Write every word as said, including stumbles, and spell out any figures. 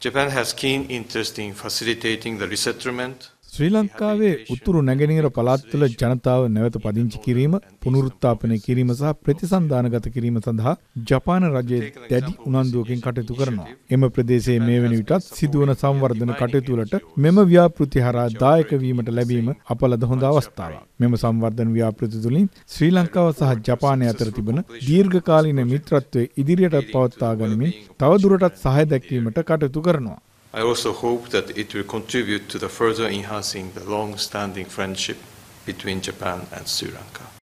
Japan has keen interest in facilitating the resettlement. ශ්‍රී ලංකාවේ උතුරු නැගෙනහිර පළාත් තුළ ජනතාව නැවත පදිංචි කිරීම, පුනරුත්ථාපනය කිරීම සහ ප්‍රතිසන්දානගත කිරීම සඳහා ජපාන රජය දැඩි උනන්දුවකින් කටයුතු කරනවා. එම ප්‍රදේශයේ මේ වන විටත් සිදුවන සංවර්ධන කටයුතු වලට මෙම ව්‍යාපෘති හරහා දායක වීමට ලැබීම අප ලද හොඳ අවස්ථාවක්. මෙම සංවර්ධන ව්‍යාපෘති තුළින් ශ්‍රී ලංකාව සහ ජපානය අතර තිබෙන දීර්ඝකාලීන මිත්‍රත්වය ඉදිරියට පවත්වා ගනිමින් තවදුරටත් සහාය දැක්වීමට කටයුතු කරනවා. I also hope that it will contribute to the further enhancing the long-standing friendship between Japan and Sri Lanka.